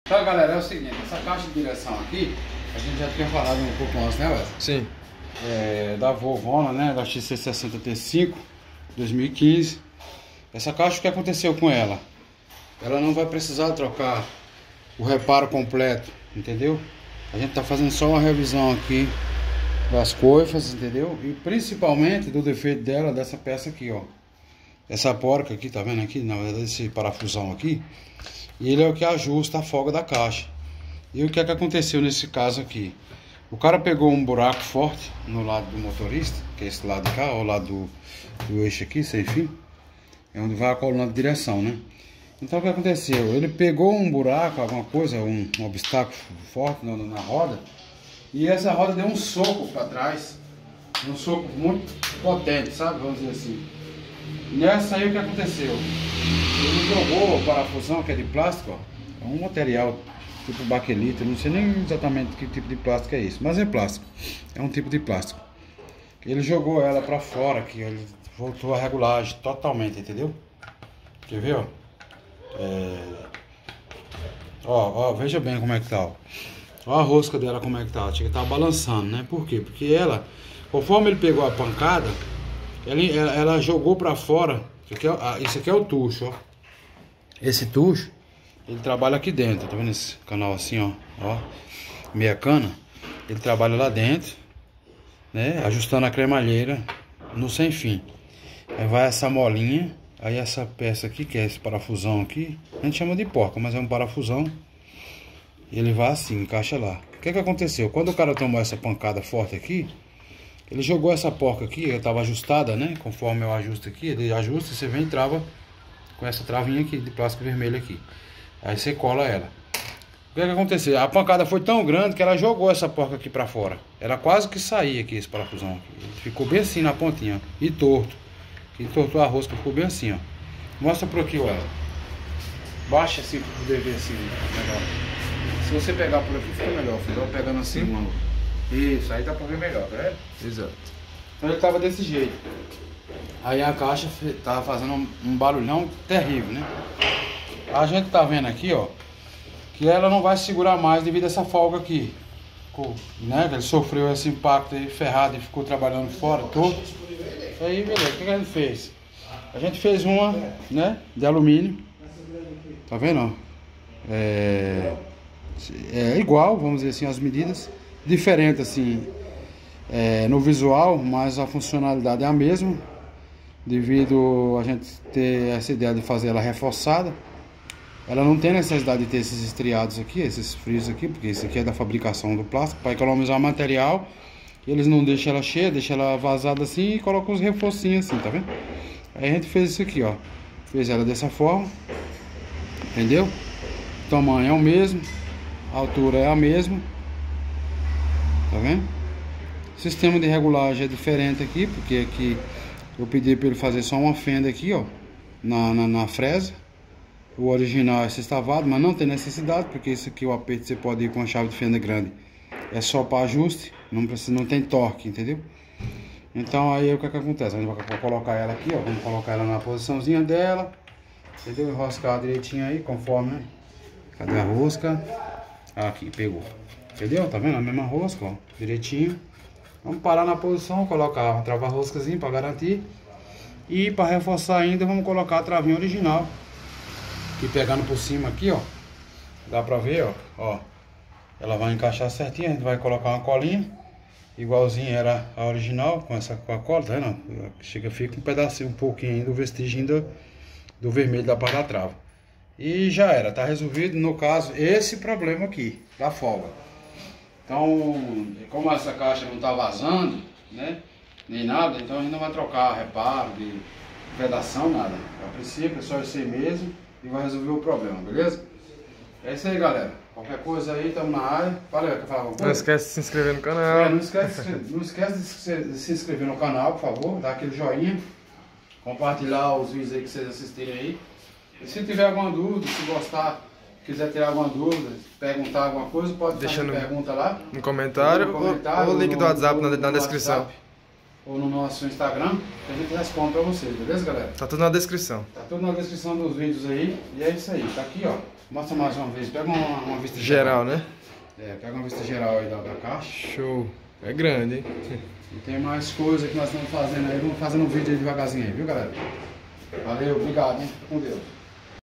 Então, galera, é o seguinte, essa caixa de direção aqui, a gente já tinha falado um pouco antes, né, Wesley? Sim. Da Vovona, né, da XC60 T5 2015. Essa caixa, o que aconteceu com ela? Ela não vai precisar trocar o reparo completo, entendeu? A gente tá fazendo só uma revisão aqui das coifas, entendeu? E principalmente do defeito dela, dessa peça aqui, ó. Essa porca aqui, tá vendo aqui? Na verdade, esse parafusão aqui. E ele é o que ajusta a folga da caixa. E o que é que aconteceu nesse caso aqui? O cara pegou um buraco forte no lado do motorista, que é esse lado de cá, ao lado do eixo aqui, sem fio. É onde vai a coluna de direção, né? Então o que aconteceu? Ele pegou um buraco, alguma coisa, um obstáculo forte na roda. E essa roda deu um soco para trás. Um soco muito potente, sabe? Vamos dizer assim. Nessa aí o que aconteceu? Ele jogou o parafusão, que é de plástico, ó. É um material tipo baquelita, não sei nem exatamente que tipo de plástico é isso, mas é plástico. É um tipo de plástico. Ele jogou ela para fora aqui, ele voltou a regulagem totalmente, entendeu? Quer ver, ó? Ó, veja bem como é que tá, ó. Ó a rosca dela como é que tá, tinha que tá balançando, né? Por quê? Porque ela, conforme ele pegou a pancada, ela jogou para fora. Isso aqui é o tucho, ó. Esse tucho, ele trabalha aqui dentro, tá vendo esse canal assim, ó, meia cana. Ele trabalha lá dentro, né, ajustando a cremalheira no sem fim. Aí vai essa molinha, aí essa peça aqui, que é esse parafusão aqui, a gente chama de porca, mas é um parafusão. Ele vai assim, encaixa lá. O que aconteceu? Quando o cara tomou essa pancada forte aqui, ele jogou essa porca aqui, ela estava ajustada, né? Conforme eu ajusto aqui, ele ajusta e você vem e trava com essa travinha aqui de plástico vermelho aqui. Aí você cola ela. O que aconteceu? A pancada foi tão grande que ela jogou essa porca aqui para fora. Ela quase que saía aqui, esse parafusão aqui. Ele ficou bem assim na pontinha, ó, e torto. Entortou a rosca, ficou bem assim, ó. Mostra por aqui, olha. Baixa assim para poder ver assim, melhor. Se você pegar por aqui fica melhor, filho. Pegando assim, mano. Isso, aí dá pra ver melhor, tá vendo? Exato. Então ele tava desse jeito. Aí a caixa tava fazendo um barulhão terrível, né? A gente tá vendo aqui, ó, que ela não vai segurar mais devido a essa folga aqui. Né? Ele sofreu esse impacto aí ferrado e ficou trabalhando fora todo. Aí, beleza, o que a gente fez? A gente fez uma, né, de alumínio. Tá vendo, ó? É igual, vamos dizer assim, as medidas. Diferente assim no visual, mas a funcionalidade é a mesma, devido a gente ter essa ideia de fazer ela reforçada. Ela não tem necessidade de ter esses estriados aqui, esses frisos aqui, porque isso aqui é da fabricação do plástico, para economizar material. Eles não deixam ela cheia, deixam ela vazada assim e colocam os reforcinhos assim, tá vendo? Aí a gente fez isso aqui, ó, fez ela dessa forma, entendeu? O tamanho é o mesmo, a altura é a mesma. Tá vendo? O sistema de regulagem é diferente aqui, porque aqui eu pedi para ele fazer só uma fenda aqui, ó, na fresa. O original é sextavado, mas não tem necessidade, porque isso aqui, o aperto, você pode ir com a chave de fenda grande. É só para ajuste, não tem torque, entendeu? Então aí o que acontece? A gente vai colocar ela aqui, ó, vamos colocar ela na posiçãozinha dela, entendeu? Enroscar direitinho aí, conforme, né? Cadê a rosca? Aqui, pegou. Entendeu? Tá vendo? A mesma rosca, ó, direitinho. Vamos parar na posição, colocar uma trava-roscazinha para garantir. E para reforçar ainda, vamos colocar a travinha original. Que pegando por cima aqui, ó. Dá pra ver, ó. Ela vai encaixar certinho, a gente vai colocar uma colinha. Igualzinho era a original, com a cola, tá vendo? Chega, fica um pedacinho, um pouquinho ainda, o vestígio do vermelho da parte da trava. E já era, tá resolvido, no caso, esse problema aqui, da folga. Então, como essa caixa não está vazando, né, nem nada, então a gente não vai trocar reparo de vedação, nada. A princípio é só isso aí mesmo e vai resolver o problema, beleza? É isso aí, galera. Qualquer coisa aí, estamos na área. Valeu, quer falar alguma coisa? Não esquece de se inscrever no canal. Não esquece de se inscrever no canal, por favor, dar aquele joinha, compartilhar os vídeos aí que vocês assistirem aí. E se tiver alguma dúvida, se gostar, quiser ter alguma dúvida, perguntar alguma coisa, pode deixar uma pergunta lá no comentário, ou o link do WhatsApp na descrição. WhatsApp, ou no nosso Instagram, que a gente responde pra vocês, beleza, galera? Tá tudo na descrição. Tá tudo na descrição dos vídeos aí, e é isso aí, tá aqui, ó. Mostra mais uma vez, pega uma vista Geral, né? Pega uma vista geral aí da caixa. Show. É grande, hein? E tem mais coisa que nós estamos fazendo aí, vamos fazendo um vídeo aí devagarzinho aí, viu galera? Valeu, obrigado, hein? Fica com Deus.